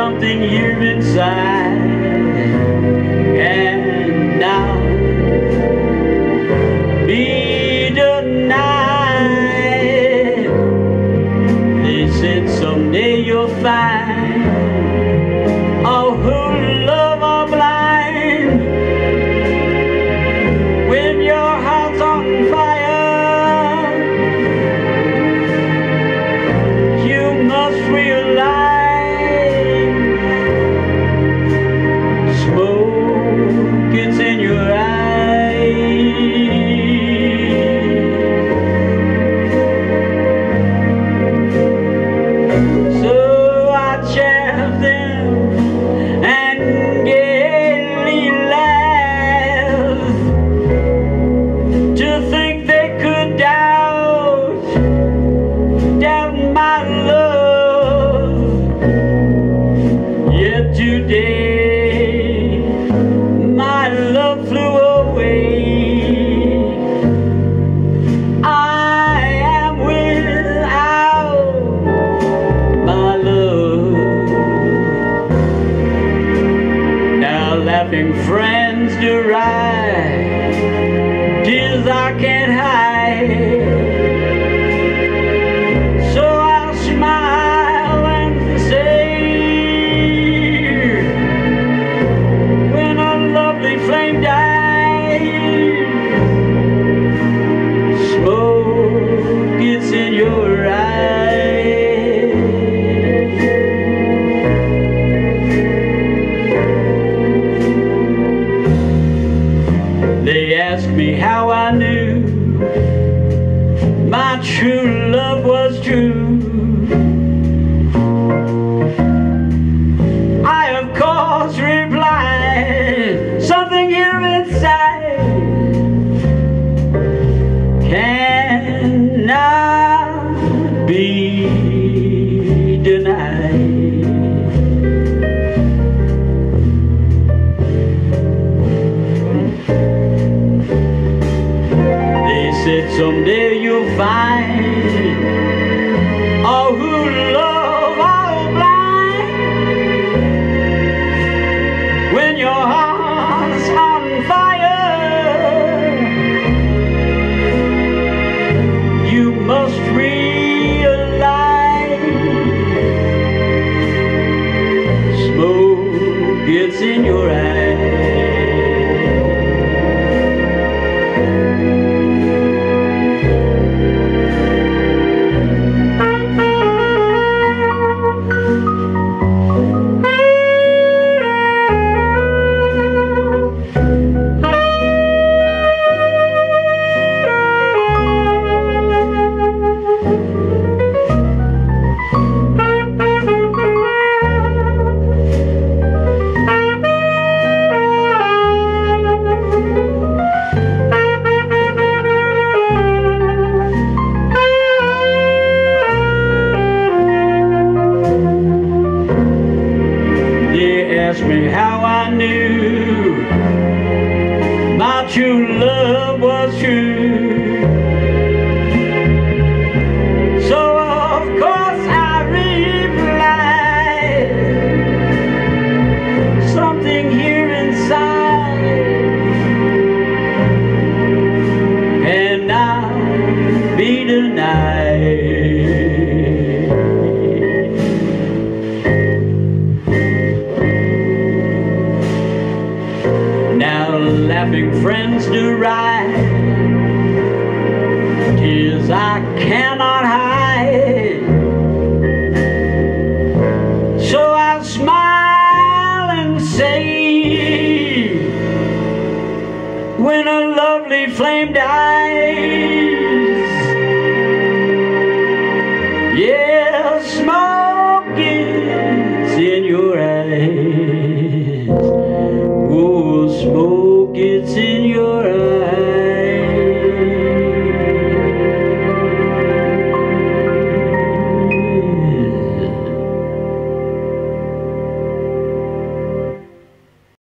something here inside cannot be denied. They said someday you'll find all who love are blind. When your heart's on fire, you must realize smoke gets in your eyes. So I chaff them and gaily laugh to think they could doubt my love. Yet today my love flew away. I am without my love. Now laughing friends deride tears I can't hide. So I'll smile and say, when a lovely flame dies, smoke gets in your eyes. They asked me how I knew my true love was true. I of course replied, something here inside cannot be denied. They said someday you'll find all who love are blind. When your heart's on fire, you must realize smoke gets in your eyes. Asked me how I knew my true love was true. So of course I replied, something here inside cannot be denied. Now laughing friends deride tears I cannot hide. So I smile and say, when a lovely flame dies, yeah, smoke is in your eyes.